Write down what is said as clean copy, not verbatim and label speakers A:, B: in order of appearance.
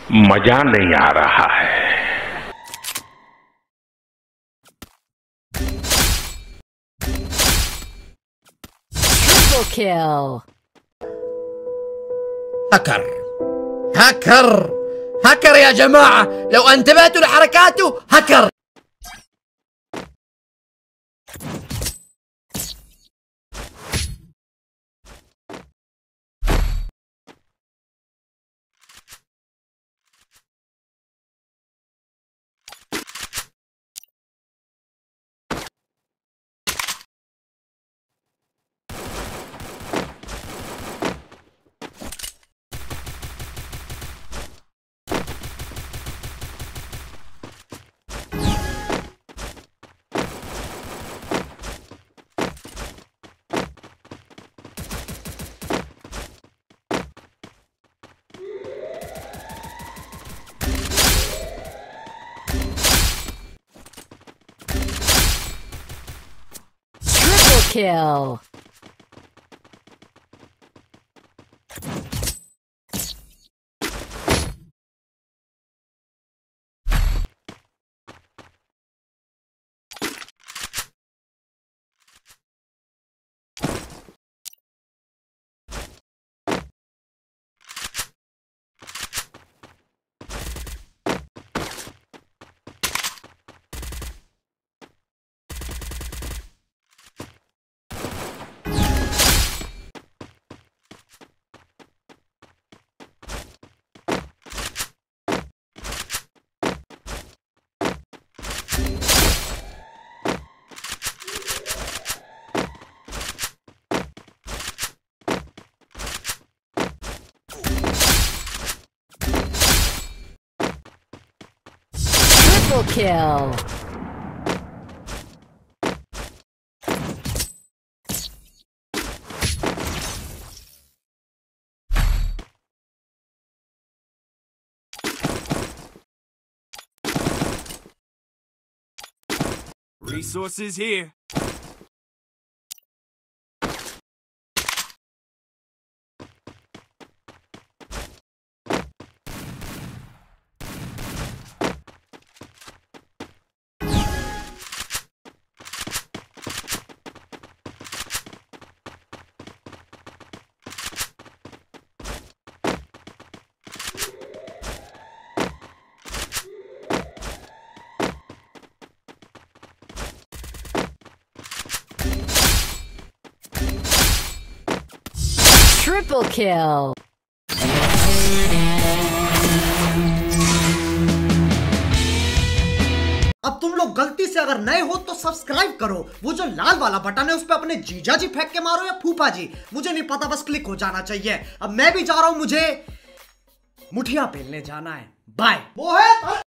A: मजा नहीं आ रहा है।
B: Triple kill.
C: هكر هكر هكر يا جماعة، لو انتبهتوا لحركاته هكر.
B: Kill. Triple kill.
D: Resources here.
B: Triple kill.
C: अब तुम लोग गलती से अगर नए हो तो सब्सक्राइब करो, वो जो लाल वाला बटन है उस पे अपने जीजा जी फेंक के मारो या फूफा जी, मुझे नहीं पता, बस क्लिक हो जाना चाहिए। अब मैं भी जा रहा हूं, मुझे मुठिया पेलने जाना है। बाय। वो है